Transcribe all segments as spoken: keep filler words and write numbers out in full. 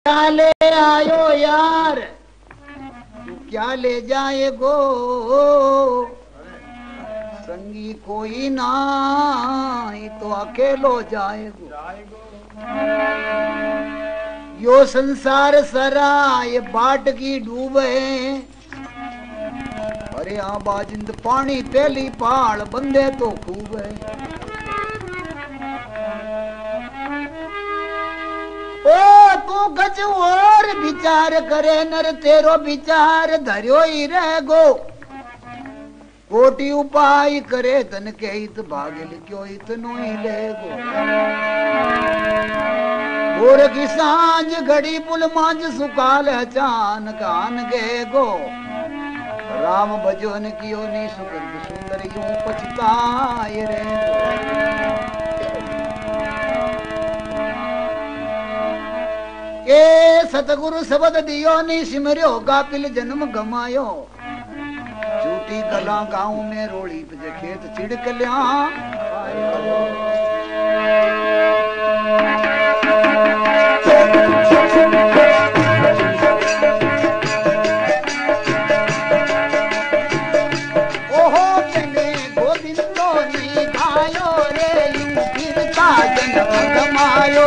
क्या ले आयो यार, तू क्या ले जाएगो, संगी कोई ना तो अकेलो जाएगो। यो संसार सरा ये बाट की डूब है, अरे हाँ बाजिंद पानी पहली पाल बंदे तो खूब है। ओ तू गज और विचार करे नर, तेरो विचार धर्यो ही रहेगो। कोटि उपाय करे तन के हित भागिल क्यों इतनो ही लेगो। भोर की सांझ घड़ी पुल मांझ सुकाल चान कान गे गो। राम भजन कियो नी सुगंध सुंदर यूं पछताए रे। ए सतगुरु शब्द दियो नी सिमरियो, गापिल जन्म गमायो। झूठी गला गाँव में रोड़ी पे खेत चिड़क लिया। ओहो चले गोविंदो नी गायो रे, यूं फिरता जन्म गमायो।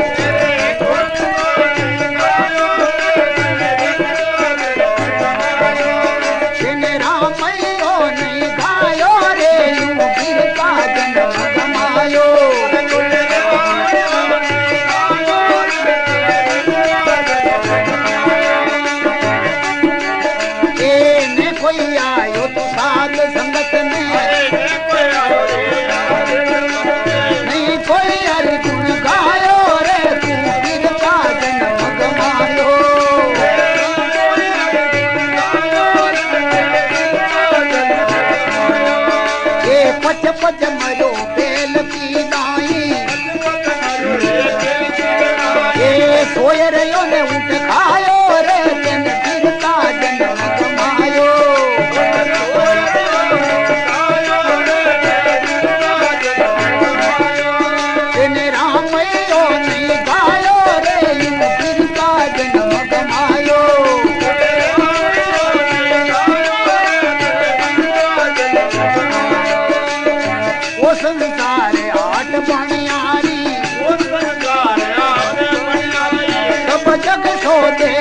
पच मरो बेल की दाई, ये सोए रहो ने उठ खायो रे, जन फिरता जन्म गमायो। तेने रामयो नहीं गायो रे, यूं फिरता जन्म गमायो। वो संसार आठ बनियारी, सब जग सो दे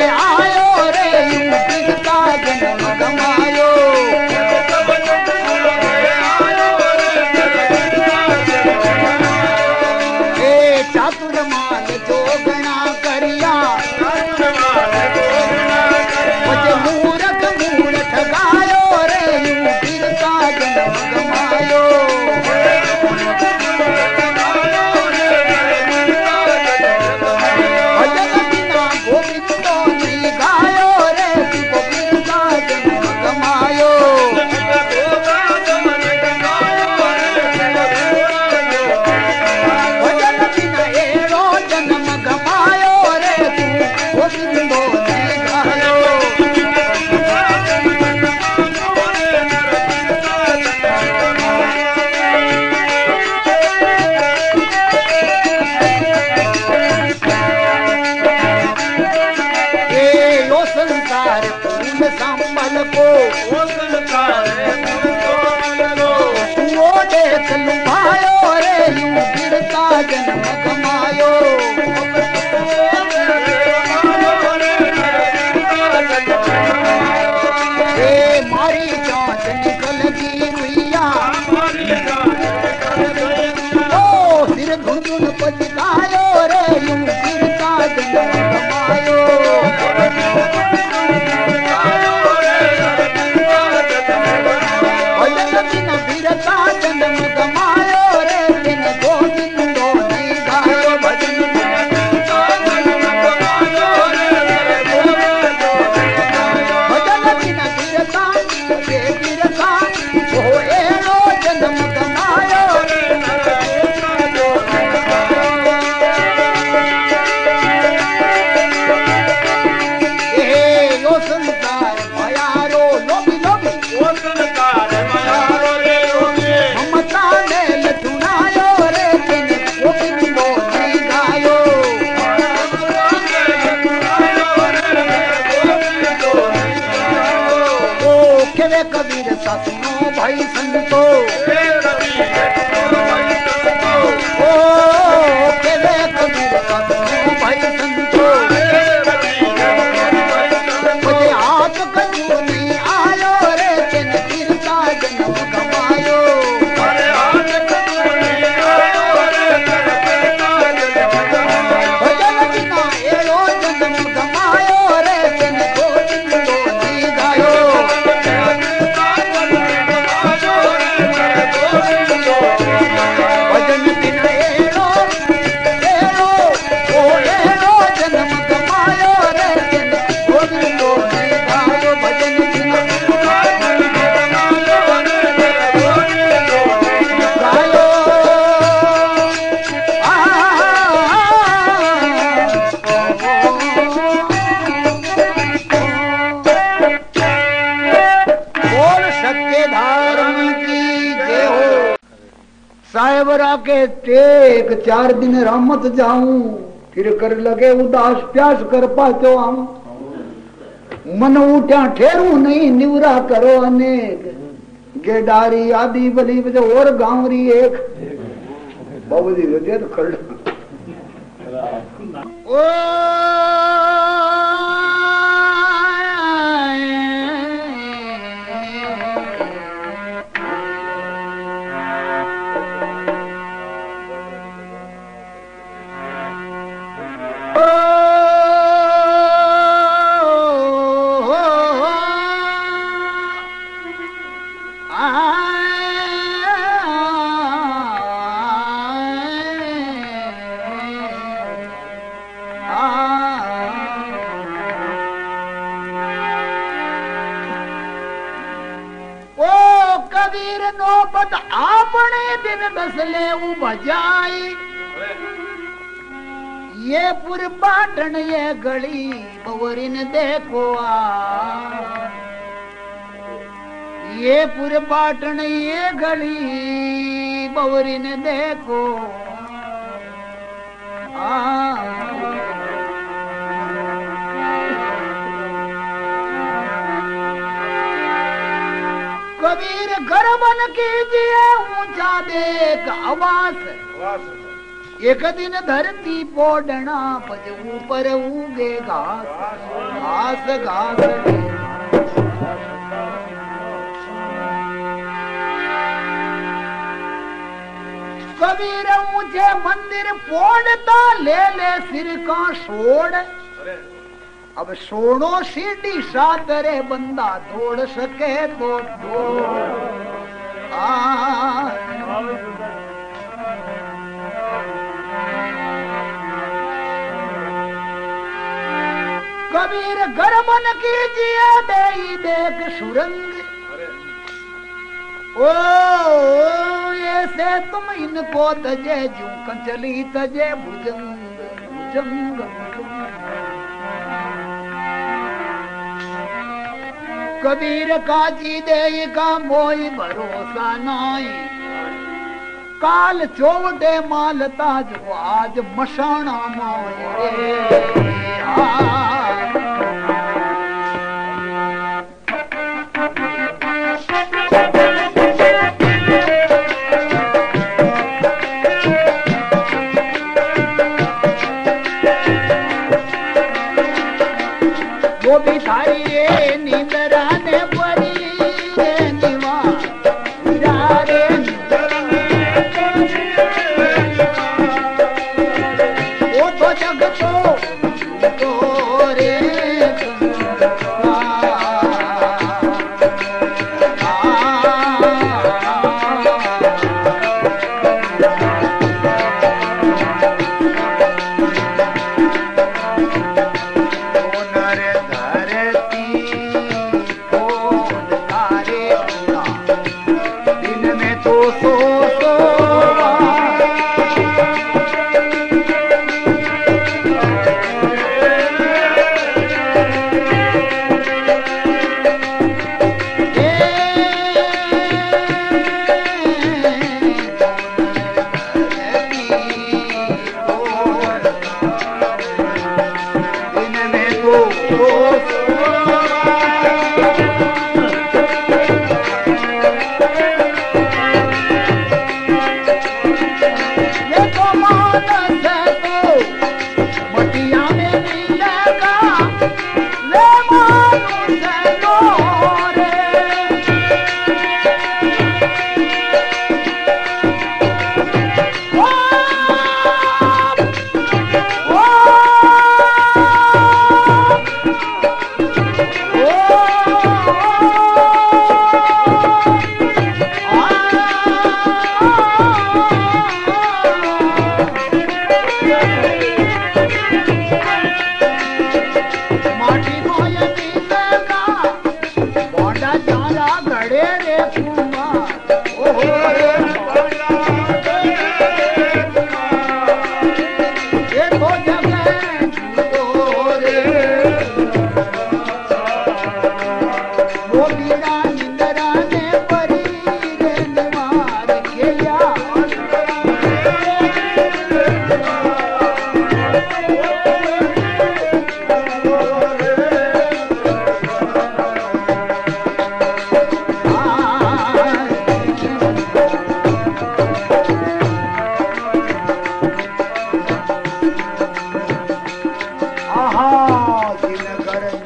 कबीर ससुनो भाई संतो ओ केवे कबीर ससुनो भाई संतो मुझे आप कछु नहीं आयो रे जन गिरता जन्म गवायो अरे हाथ कछु नहीं आयो रे जन गिरता जन्म गवायो भजन बिना एलो जन्म गवायो रे जन गोविंद को नहीं गायो भजन बिना एलो एलो ओ एलो जन्म गवायो रे जन गोविंद को नहीं गायो भजन बिना गायो बोल सत्य धारण की जय हो। साहेबरा के टेक चार दिन रामत जाऊं फिर कर लगे उदास प्यास कर पातो आऊं मन उठा ठेरू नहीं निवरा करो अनेक गेडारी आदि बली बजे और गांवरी एक बाबूजी रजे तो खड़ ओ नौबत आपने दिन दसले उबजाई ये पुर बाटन ये गली बवरिन देखो आ ये पुर बाटन ये गली बवरिन देखो आ कबीर घर बन कीजिए ऊंचा देख आवास एक दिन धरती पोड़ना पज ऊपर उगे घास घास घास कबीर ऊंचे मंदिर पोड़ता ले ले सिर का छोड़ अब सोनो सीढ़ी सातरे बंदा दौड़ सके तो दौड़ कबीर घर मन कीजिए दे देख सुरंग ओ ऐसे तुम इनको तजे जू कंचली तजे भुजंग भुजंग कबीर काजी दे का मोई भरोसा नाई काल चौवटे मालता जो आज मशाना मोई रे वो भी थारी रे नींदरा ने परी रे निवा रे वो तो जग तो तो रे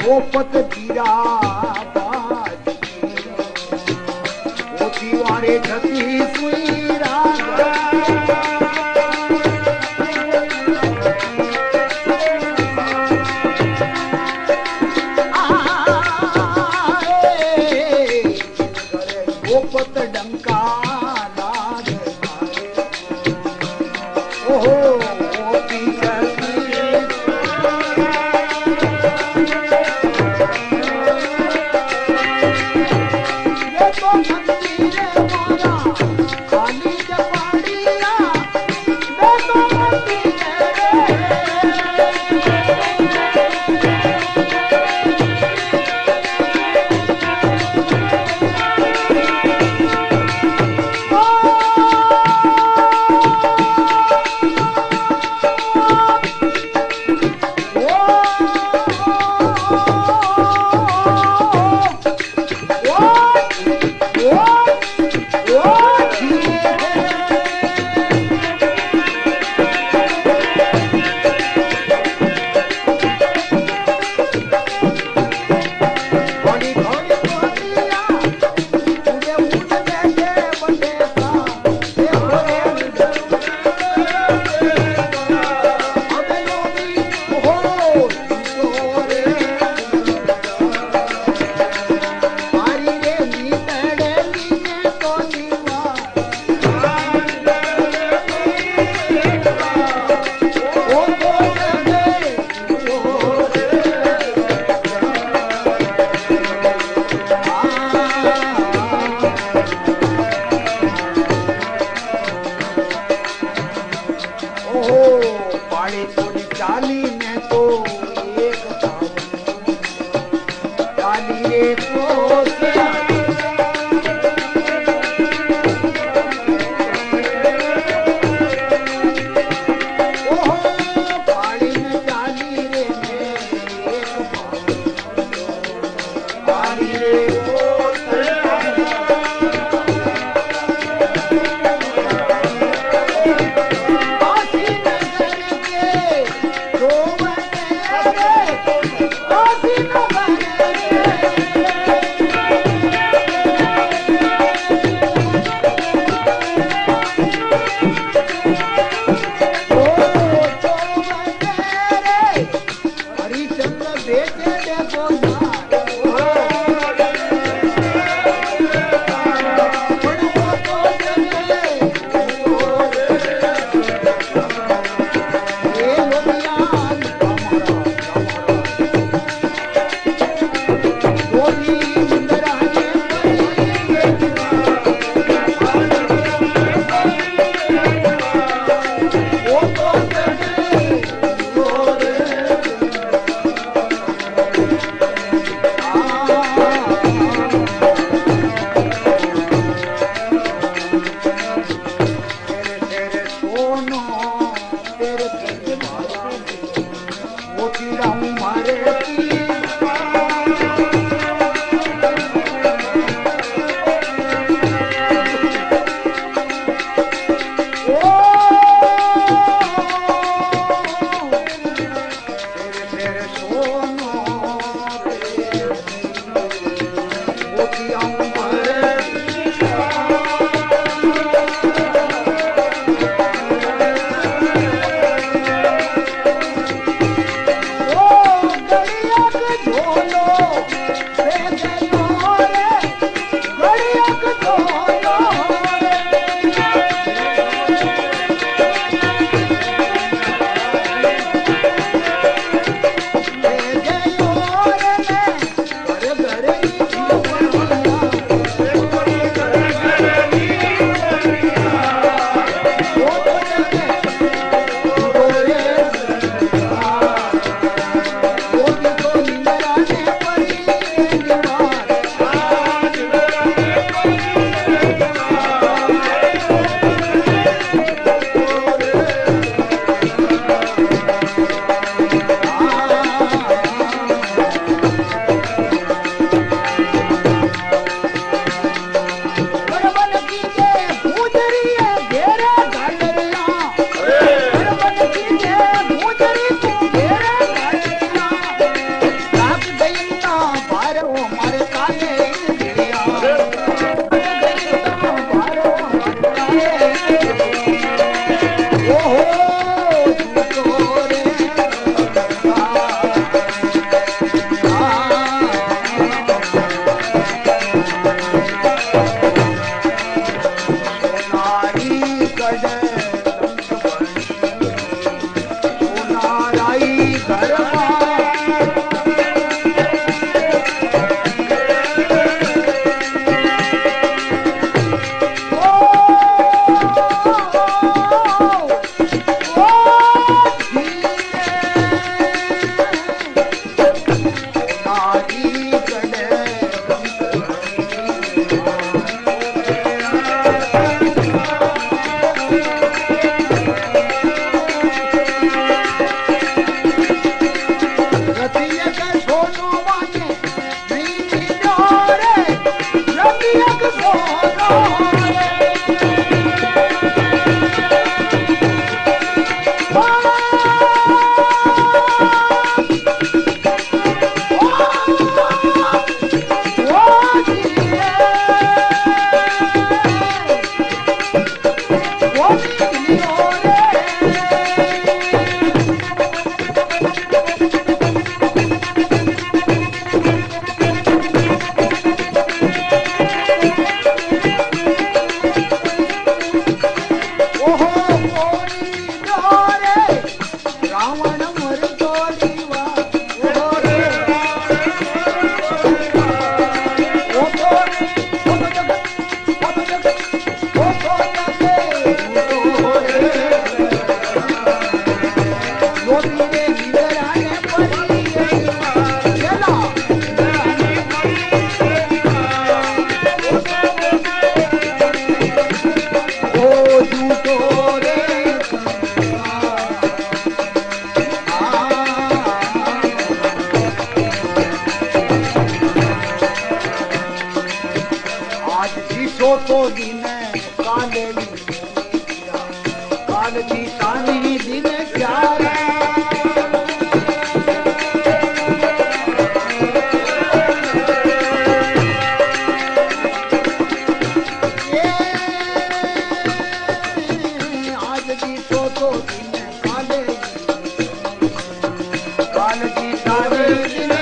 पोपट वीरा बाज ओती वारे जती सुई राग पोपट डंका लाग ओहो ओती जय जी सारे दिन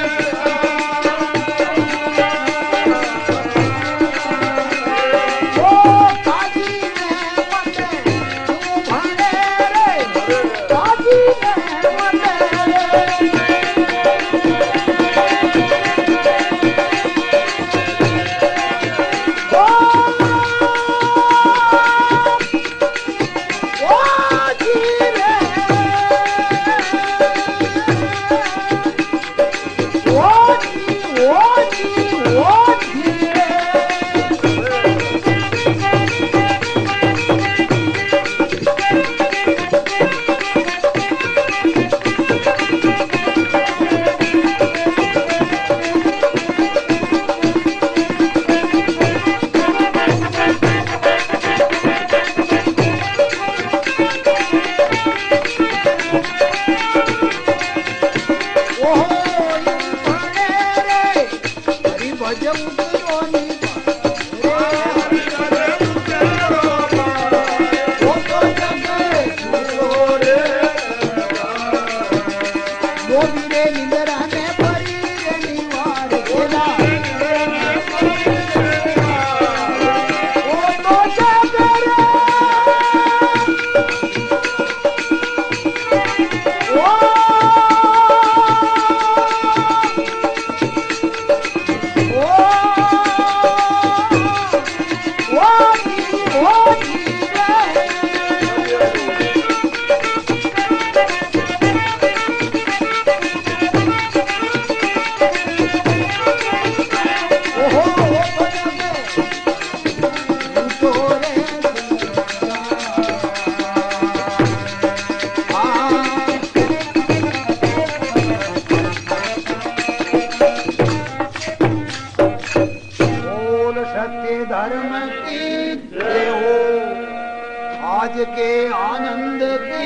के आनंद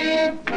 की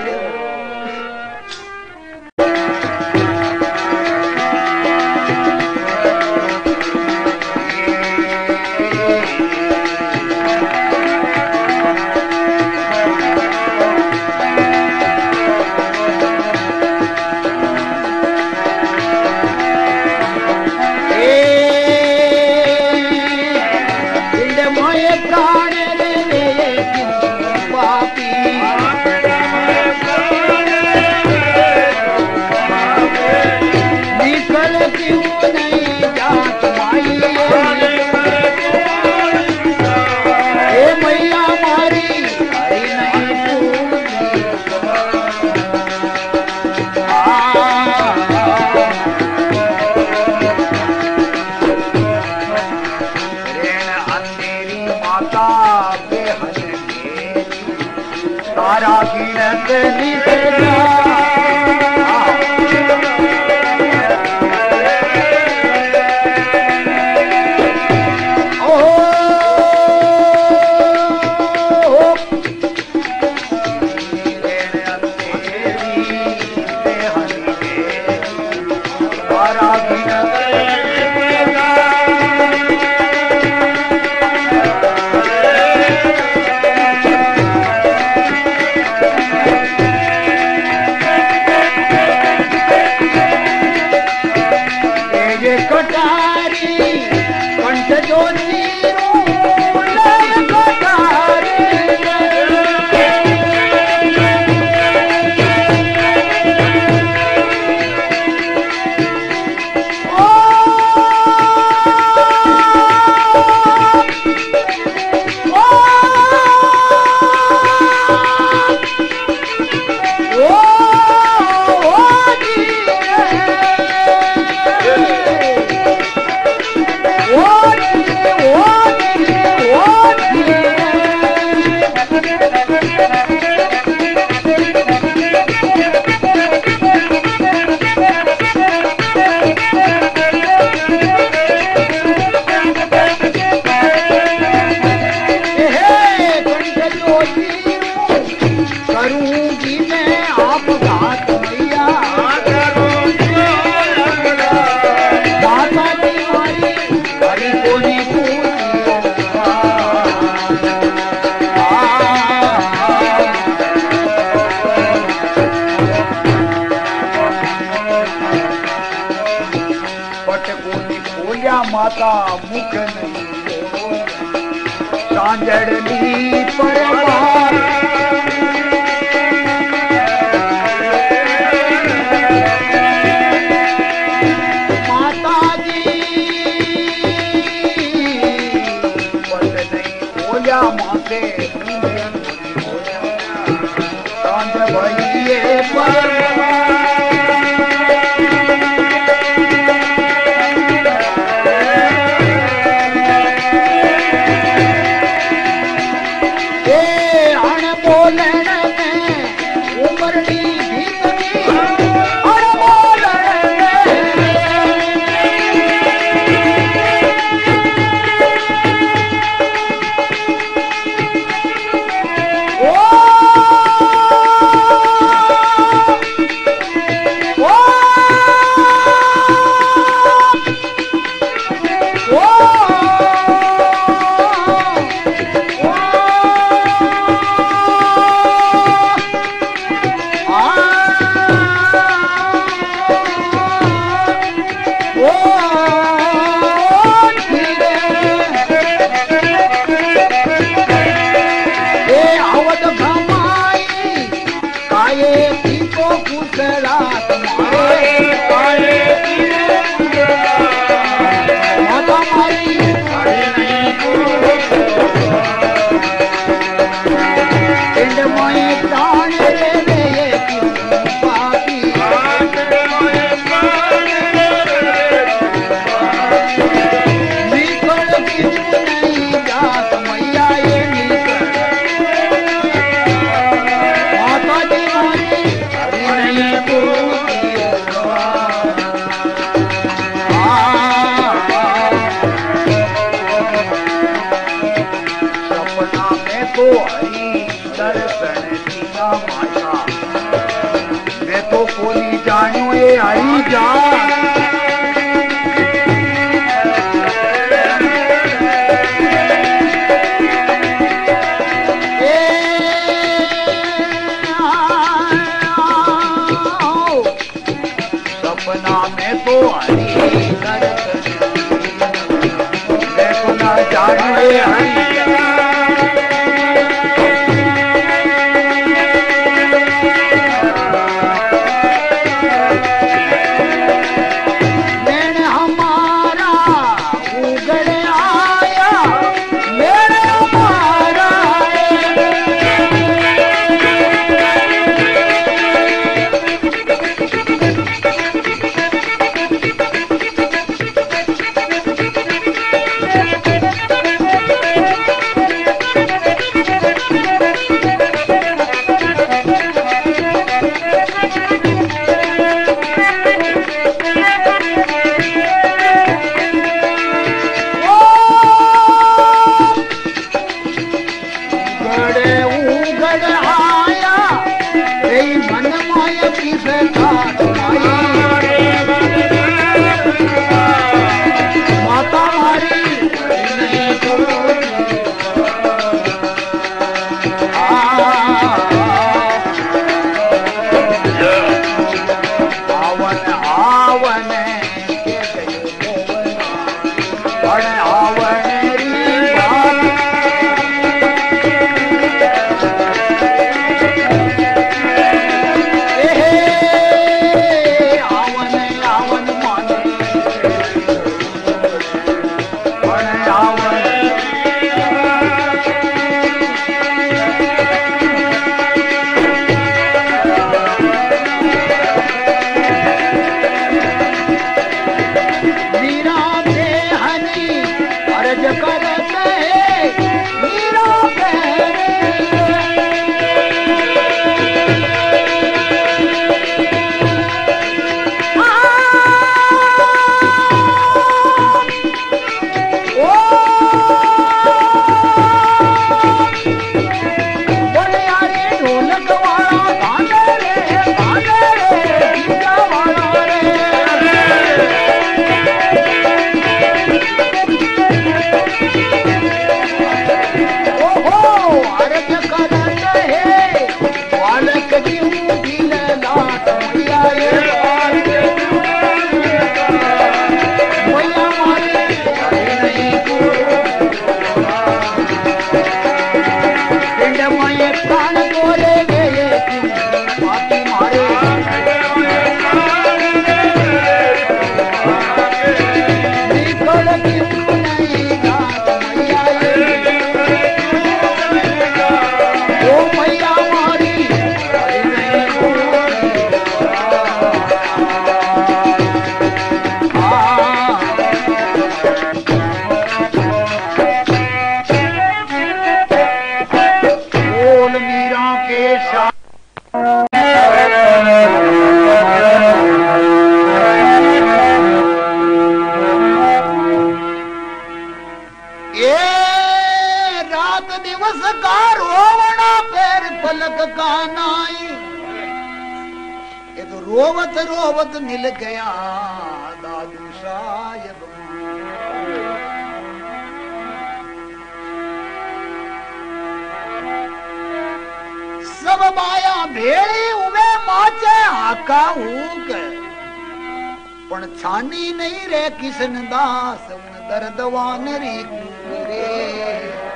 तारा गिनत निकला बोलिया माता मुख नहीं सांजड़ली परमार माता जी पत नहीं बोलिया माते सांज भइए परमार आई जा सपना में तो आई देखो ना जानो ये आई का रोवना पैर पलक का नाई। ये तो रोवत रोवत मिल गया दादू साहेब। सब माया भेड़ी उवे माचे आका हुक पण छानी नहीं रे किशन दास उन दर्दवान री रे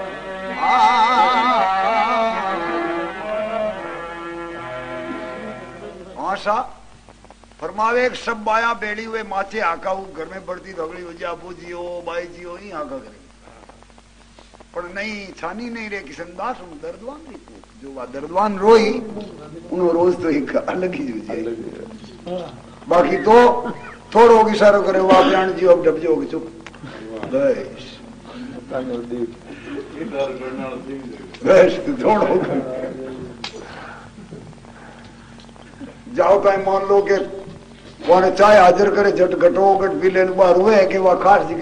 आशा फरमावे एक सब बाया बेड़ी हुए माचे आका हूं घर में बढ़ती धगड़ी हो जा अबू जियो बाई जियो ही आका करे पर नहीं छानी नहीं रे किशन दास उन दर्दवान री जो वा दर्दवान रोई उन रोज तो एक अलग ही जो बाकी तो थोड़ो इशारो करे वो आप जियो अब डब जाओगे चुप बस बस थोड़ो जाओ कहीं मान लो के वहां चाय हाजिर करे झट घटो घट पी लेने बाहर हुए कि वह खास जी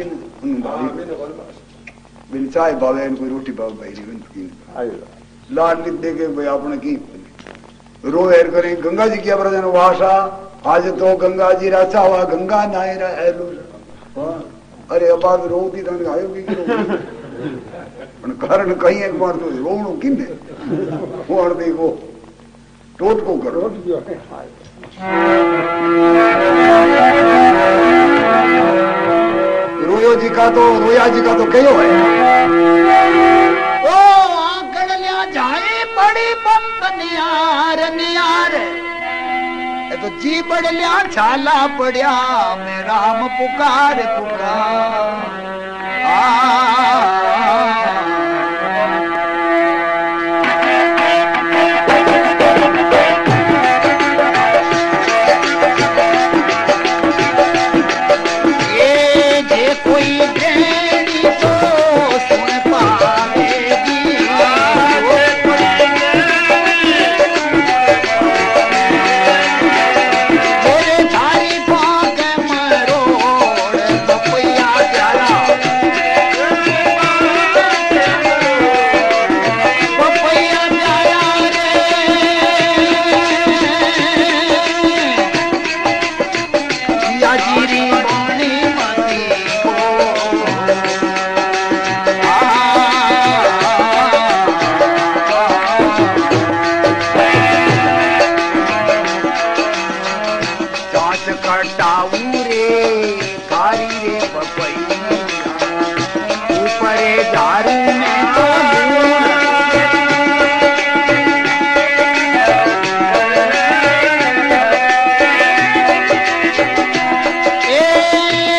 बिन चाय भावे कोई रोटी भाव भाई लाड लिख दे के भाई आपने की रो एर करें गंगा जी की अवरजन भाषा आज तो गंगा जी राचा हुआ गंगा नाय अरे अब आप रोती तो आयोगी कारण कहीं एक बार तो रोवणो किन्ने वो देखो टोट को करो रोयो जी का तो रोया जी का तो कहो है ओ आंकड़ लिया जाए बड़ी पंप नियार नियार ए तो जी बड़ लिया छाला पड़िया मैं राम पुकार पुकार आ ए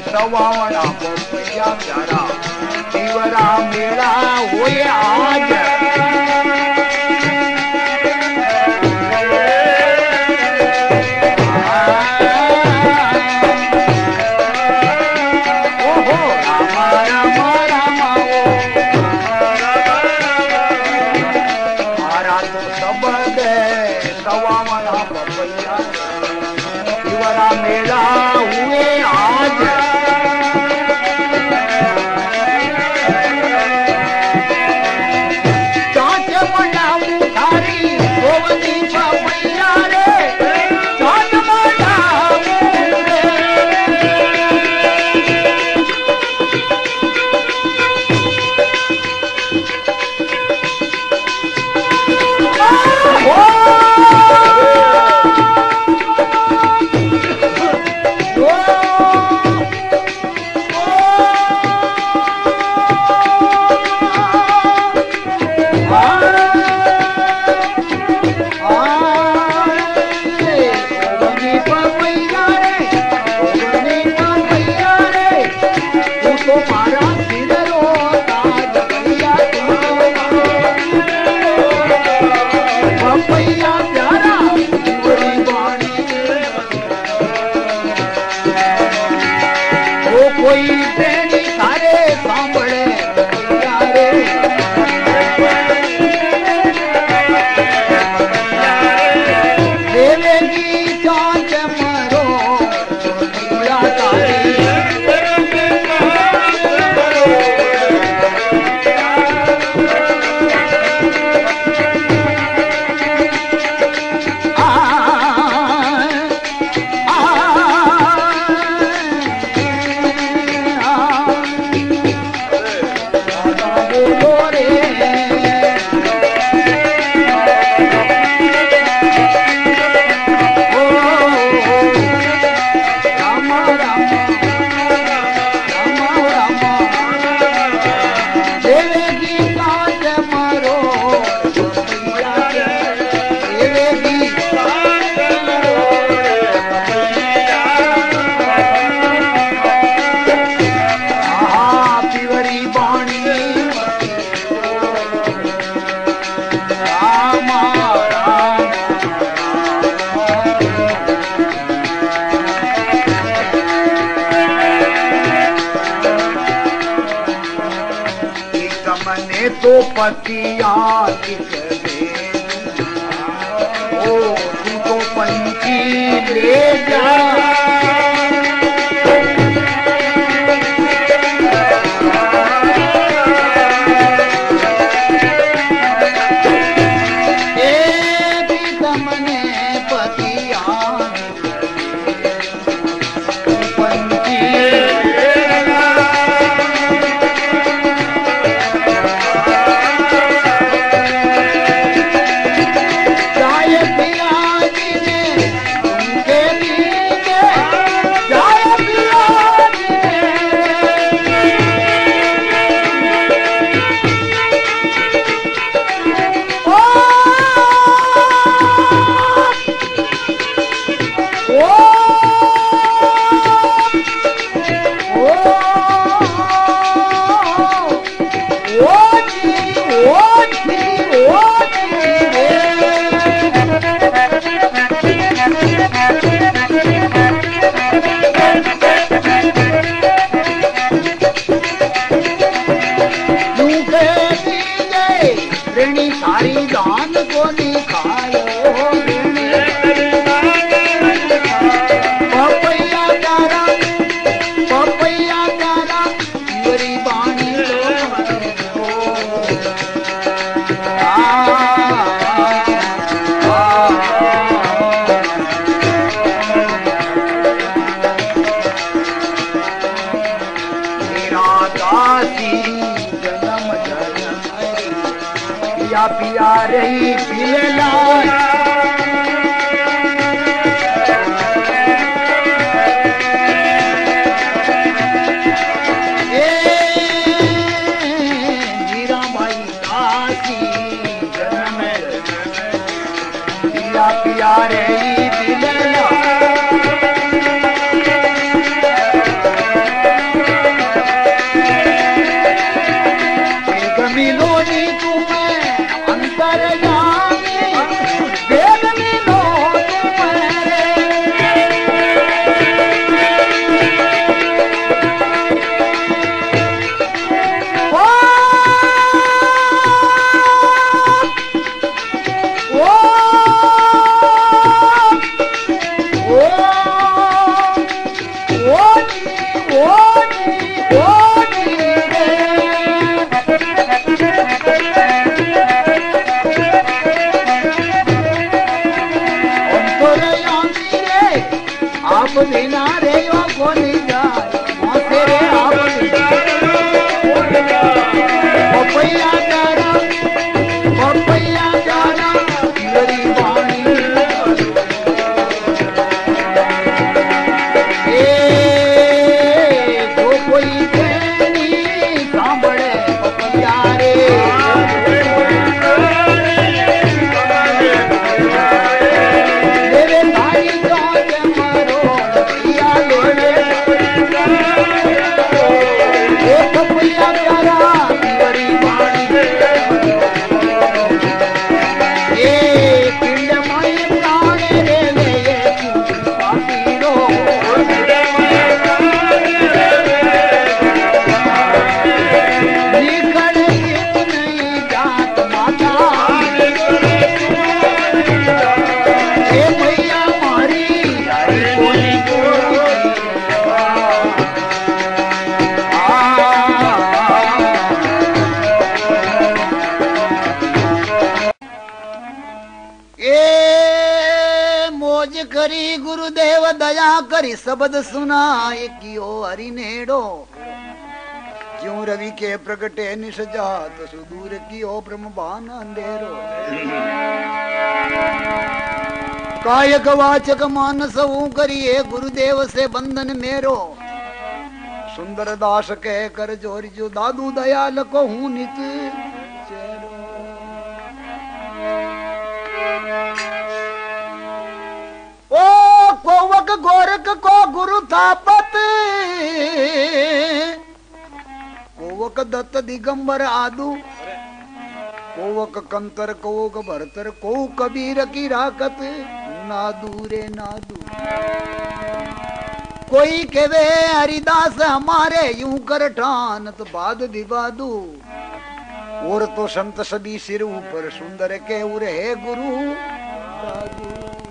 सवावना पपैया प्यारा तीवरा मेला होए आज मेला हुए आज चाच मनाऊ थारी गोवनी पपैया रे चाच मनाऊ कोई प्रेमी थारे सांभळे रे देवेगी चांच मरो पूरा तारी तो पतिया किस दे ओ तू तो पंछी ले जा सारी जान को निखायो पपैया तारा पपैया तारा मेरी बाणी मेरा दासी जन्म जन्म पिया पिया रही पियला पिया रही पियला आप बिना रे यो कोनी जाए मोसे रे आप पपैया जाना पपैया जाना मेरी वाणी ए जो कोई कहनी सांभळे पपैया रे मेरे भाई जो करी गुरुदेव दया करी शब्द सुनाए कियो हरि नेड़ो क्यों रवि के प्रगटे निश जात सुदूर कियो ब्रह्मबान अंधेरो कायक वाचक मानस करिए गुरुदेव से बंधन मेरो सुंदर दास कह कर जोरी जो दादू दयाल को हूं नित चेरो ओ कोवक गोरख को गुरु थापत कोवक दत्त दिगंबर आदू कोवक कंतर कोवक भरतर को कबीर की राकत नादू रे नादू कोई केवे हरिदास हमारे यूं कर ठानत बाद विवादू और तो संत सभी सिर ऊपर सुंदर के उरे है गुरु दादू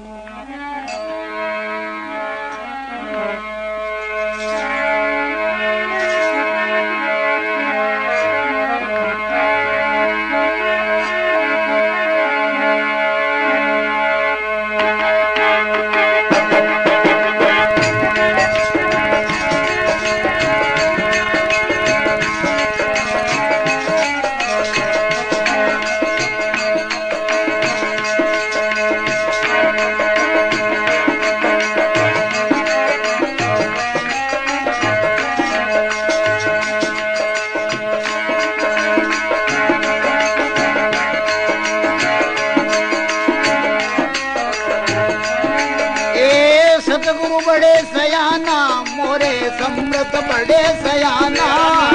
बड़े सयाना मोरे समृत बड़े सयाना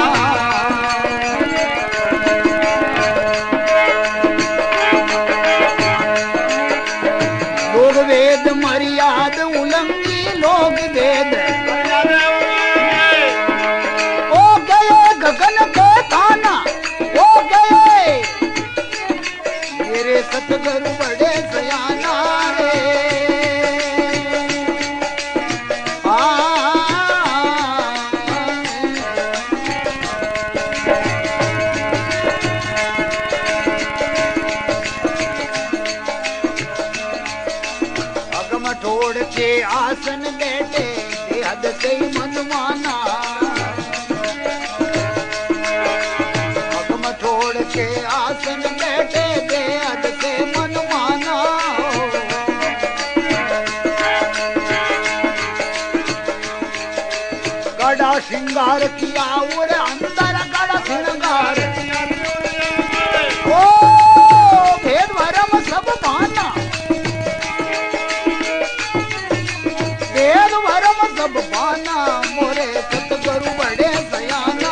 लोग वेद मर्याद उल्लंघी लोग वेद ओ गए गगन के थाना ओ गए मेरे सतगुरु बड़े सयाना रे के आसन बैठे बेहद से मनमाना अगम छोड़ के आसन बैठे बेहद से मनमाना गड़ा श्रृंगार किया और अंदर गड़ा श्रृंगार ओ भेद भरम सब माना वेद भरम सब बाना मोरे सतगुरु बड़े सयाना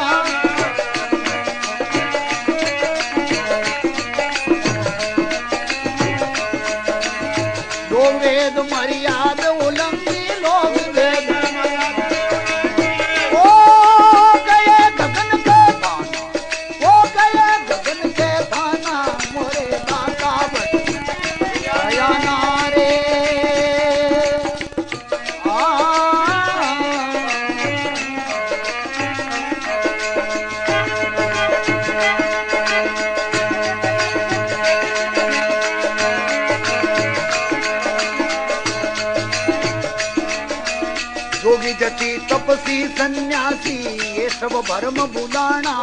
दो वेद मर्याद उल्लंघी लोग वेद ओ गए गगन के थाना ओ तपसी सन्यासी ये सब भरम बुलाना।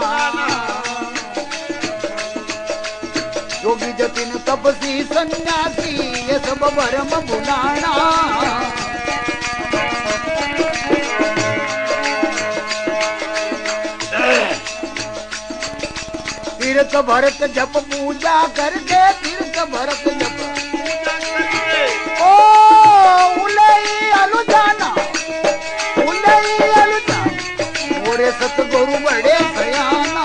योगी जतिन तपसी सन्यासी ये सब भरम बुलाना। तीर्थ भरत जप पूजा करके तीर्थ भरत जप ओ उलई अलु जाना उलई अलु जाना मोरे सतगुरु बड़े सयाना।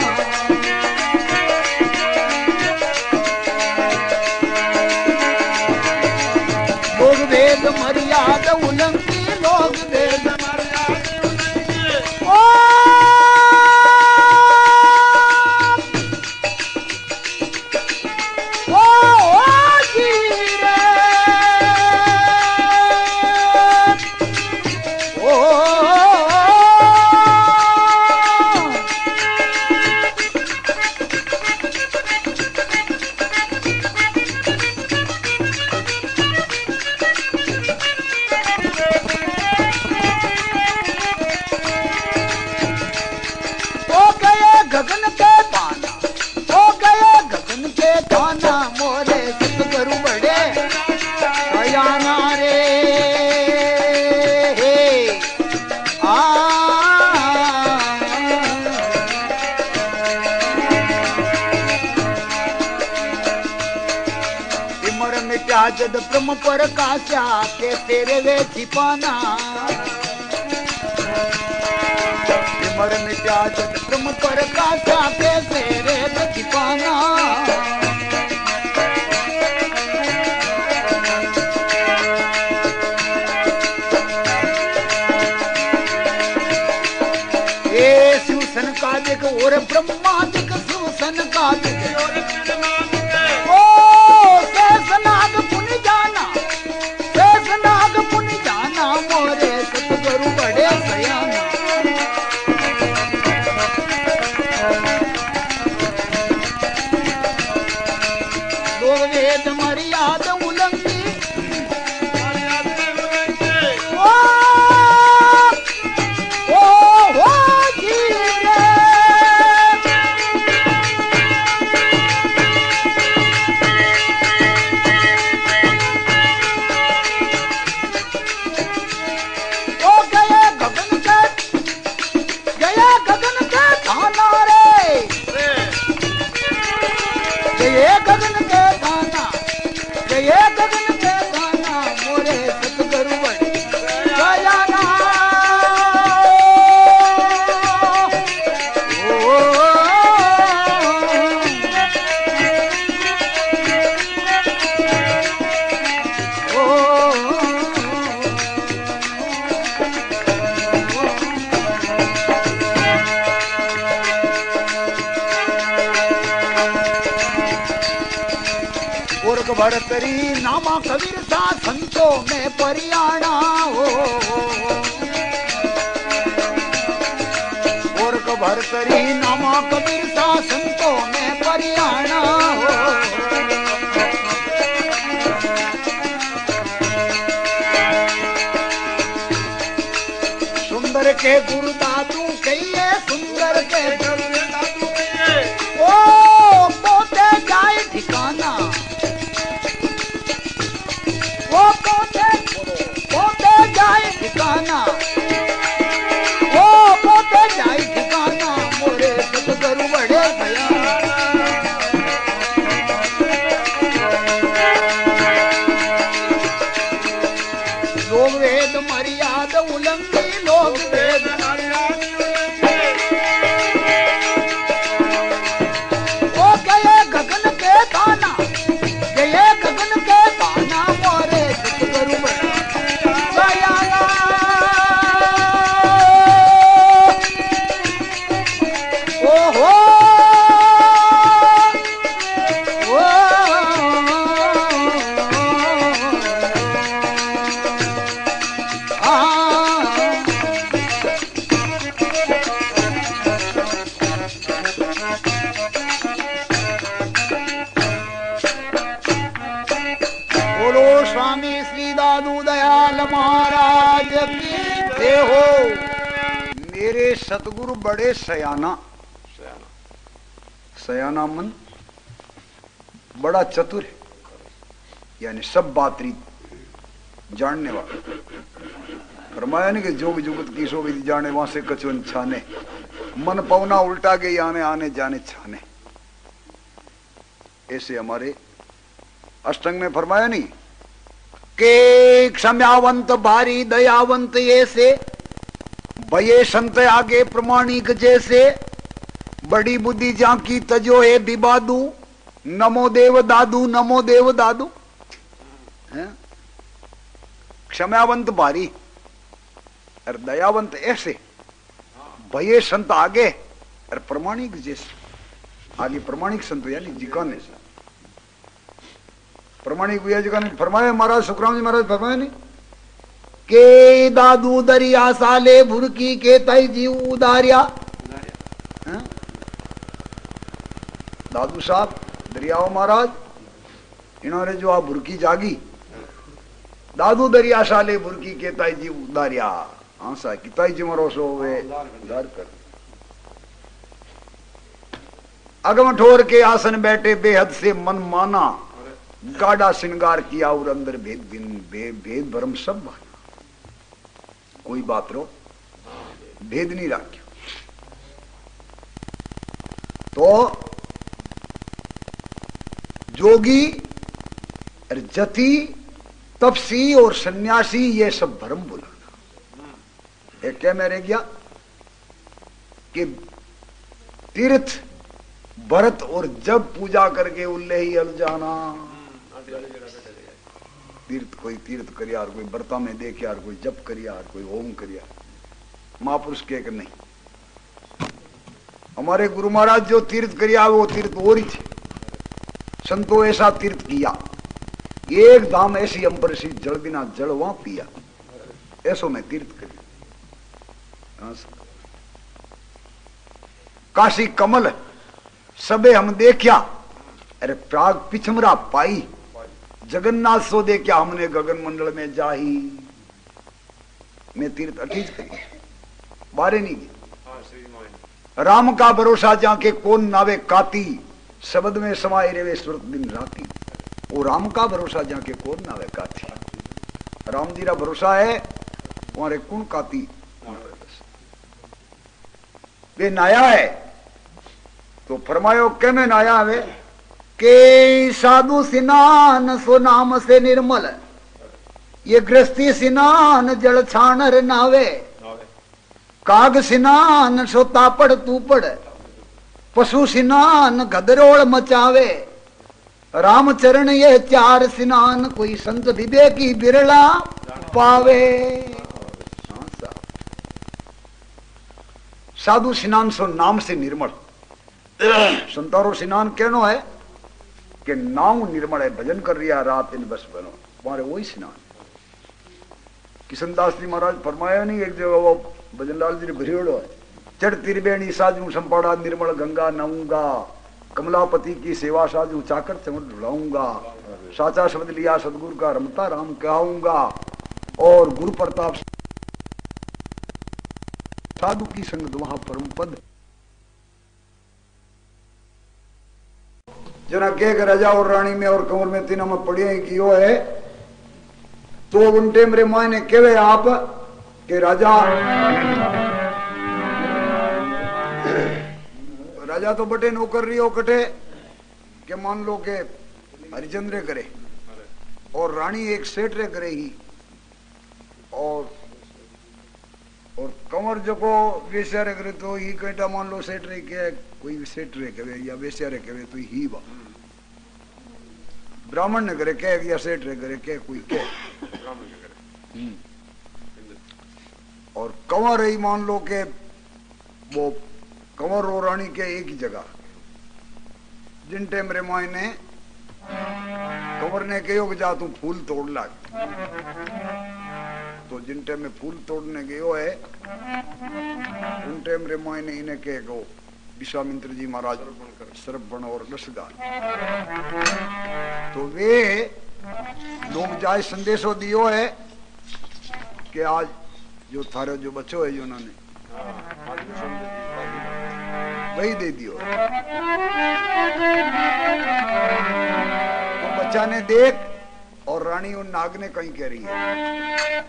लोग वेद मर्यादा उल्लंघी लोग वेद मर्यादा ओ गगन के पाना हो गए गगन के पाना मोरे सतगुरु बड़े सयाना रे हे आ सिमर मिटा जद ब्रह्म पर काशा के तेरे वे छिपाना। मर मिटा जद ब्रह्म पर काशा के तेरे छिपाना। ये शिव सनकादिक और ब्रह्मादिक शिव सनकादिक ओ शेषनाग पुनि जाना शेषनाग पुनि जाना मोरे सतगुरु बड़े सयाना। वेद मर्यादा उल्लंघी ओ ओ हो जी रे ओ गए गगन के गया गगन के थाना रे गए गगन के ये गगन के गाना मोरे सतगुरु बड़े सयाना। ओ ओ गोरख भरतरी नामा कबीर सा संतों में परियाणा हो। गोरख भरतरी नामा कबीर सा संतों में परियाणा हो। सुंदर के गुरु दादू कहिए सुंदर के गुरु दादू कहिए ओ पोते जाए ठिकाना वो पोते पोते जाए ठिकाना वो पोते जाए ठिकाना मोरे सतगुरु बड़े सयाना। लोग वेद मर्यादा उल्लंघी लोग वेद वो गए गगन के दाना गए गगन के दाना मोरे सतगुरु बड़े सयाना। ओ हो ओ आ बोलो स्वामी श्री दादू दयाल महाराज की जय हो। तेरे सतगुरु बड़े सयाना, सयाना मन बड़ा चतुर है, यानी सब बात रीत जानने वाला। फरमाया नहीं कि जोग जुगत की सो विधि जाने वहां से कचवन छाने, मन पवना उल्टा के आने आने जाने छाने। ऐसे हमारे अष्टंग में फरमाया नहीं के क्षम्यावंत भारी दयावंत ऐसे, भये संत आगे प्रमाणिक जैसे, बड़ी बुद्धि जाकी तजो है विवादू, नमो देव दादू नमो देव दादू। क्षम्यावंत भारी और दयावंत ऐसे, भये संत आगे और प्रमाणिक जैसे। आगे प्रमाणिक संत यानी जिकाने से प्रमाणिक हुआ जिकाने। फरमाया महाराज सुखराम जी महाराज फरमाया नहीं के दादू दरिया साले भुरकी के तय जीव उदारिया। दादू साहब दरियाओ महाराज, इन्होंने जो आप भुरकी जागी, दादू दरिया साले भुरकी के तय जीव उदारिया। हाँ सा कि तय जी मरो सो वे उदार कर। अगम ठोर के आसन बैठे बेहद से मन माना, गाढ़ा श्रृंगार किया और अंदर भेद भेद भेद भरम सब भाना। कोई बात रो भेद नहीं रखा। तो जोगी और जति तपसी और सन्यासी ये सब भरम बुलाना। एक क्या मैं रह गया कि तीर्थ भरत और जब पूजा करके उल्ले ही अल जाना। तीर्थ कोई तीर्थ करिया, कोई व्रता में देखिया, कोई जप करिया, कोई ओम करिया। महापुरुष के कर नहीं। हमारे गुरु महाराज जो तीर्थ करिया वो तीर्थ और ही थे। संतो ऐसा तीर्थ किया, एक दाम ऐसी अंबर सी जल बिना जल वहां पिया, ऐसो में तीर्थ करिया। काशी कमल सबे हम देखिया, अरे प्राग पिछमरा पाई, जगन्नाथ सो देखिया हमने गगन मंडल में जाही। मैं तीर्थ अठीज करी बारे नहीं की। राम का भरोसा जाके कौन नावे काती, शब्द में समाये रेवे सुरत दिन राती। वो राम का भरोसा जाके कौन नावे काती। राम जी का भरोसा है वहां कौन काती। वे नाया है तो फरमायो के में नाया वे के साधु स्नान सो नाम से निर्मल, ये गृहस्थी स्नान जल छानर नावे। काग स्नान सो तापड़ तूपड़, पशु स्नान गदरोड़ मचावे। रामचरण ये चार स्नान, कोई संत विवेकी बिरला पावे। साधु स्नान सो नाम से निर्मल। संतारो स्नान कहनो है कि नाव निर्मल है, भजन कर रिया रात इन बस बनो, तुम्हारे वही स्नान। किशनदास जी महाराज फरमाया नहीं एक जगह, वो भजनलाल जी ने भरियोड़ो है, चढ़ त्रिवेणी साजू संपाड़ा निर्मल गंगा नऊंगा, कमलापति की सेवा साजू चाकर चमन ढुलाऊंगा, साचा शब्द लिया सदगुरु का रमता राम कहूंगा, और गुरु प्रताप साधु की संगत वहां परम पद। जना के राजा और रानी में और कंवर में तीनों में पढ़िया कि यो है। तो उनटे मेरे माँ ने कहे आप के राजा राजा तो बटे नौकर रही हो कटे के मान लो के हरिचंद्र करे और रानी एक सेठ रे करे ही, और और कंवर जो को वेश्यारे करे तो ही कहता मान लो सेठ रे के कोई सेठ रे कहे या वेश्यारे कहे तो ही बा। ब्राह्मण ने करे कह या सेठ रे करे कह कोई कह। और कंवर ही मान लो के वो कंवर और रानी के एक ही जगह। जिन टाइम रे माई ने कंवर ने कहो कि जा तू फूल तोड़ ला, तो जिन टाइम में फूल तोड़ने गयो है उन टाइम रे माई ने इन्हें कह गो विश्वामित्र जी महाराज सरबण और दसगार। तो वे लोग जाए संदेशो दियो है कि आज जो थारे जो बच्चो है जो उन्होंने वही दे दियो। तो बच्चा ने देख और रानी और नाग ने कहीं कह रही है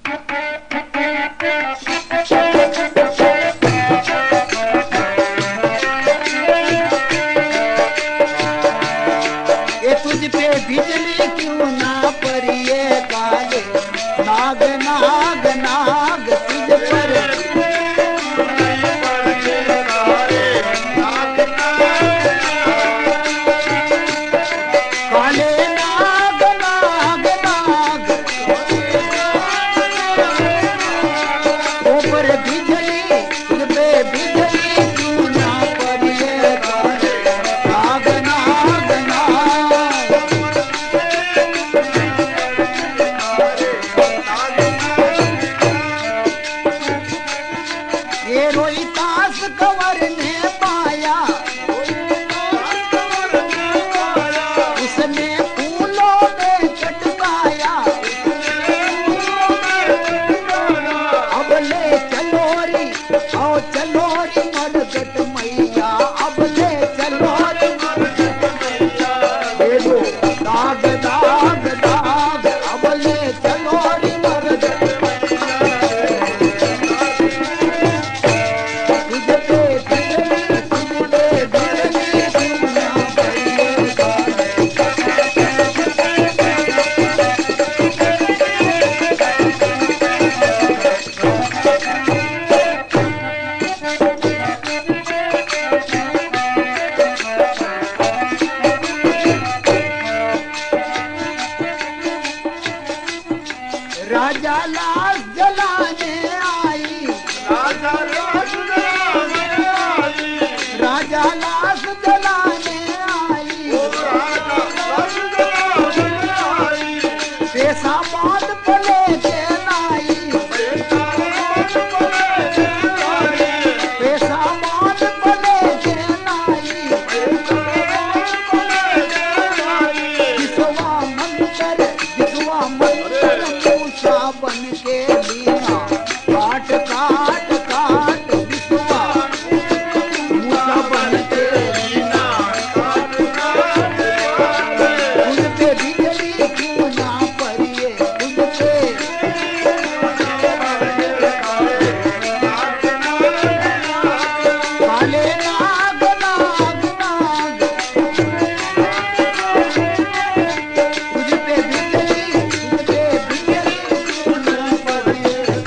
ये तुझ पे बिजली क्यों ना पड़ी है काले नाग नाग नाग तुझ पर काले नाग नाग नाग ऊपर बिजली तुझ पे बिजली क्यों ना पड़ी है काले नाग नाग नाग ये रोहितास कंवर ने पाया उसने फूलों में चटकाया अब ले चलो री आओ चलो री मरगट मैया अब ले चलो री मरगट मैया देखो दाग दाग दाग अब ले चलो री मरगट तुझ पे बिजली तुझ पे बिजली क्यों ना पड़ी है काले राजा लाश जलाने आई राजा लाश जलाने आई पैसा बात पले के लाई पैसा बात पले के लाई जिसवा मंत्र जिसवा मंत्र मूसा बन के लीना काट काट काट जिसवा मूसा बन के लीना तुझ पे बिजली क्यों ना पड़ी है तुझ पे काले नाग नाग नाग तुझ पे बिजली तुझ पे बिजली क्यों ना पड़ी है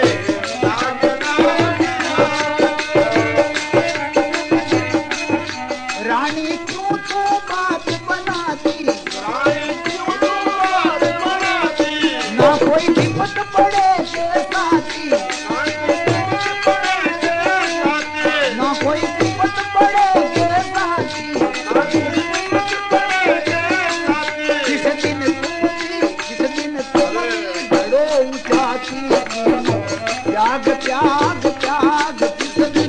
रानी क्यों तू बात बनाती ना कोई हिम्मत पड़े के साथी ना कोई हिम्मत पड़े के साथी जिस दिन तुमने जिस दिन तुमने बड़ो ऊंचा थी त्याग त्याग त्याग जिस दिन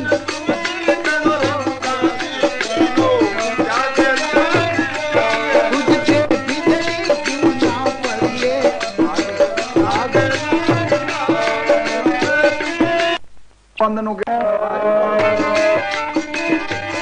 तुझ पे बिजली क्यों ना पड़ी है नाग बंधनों के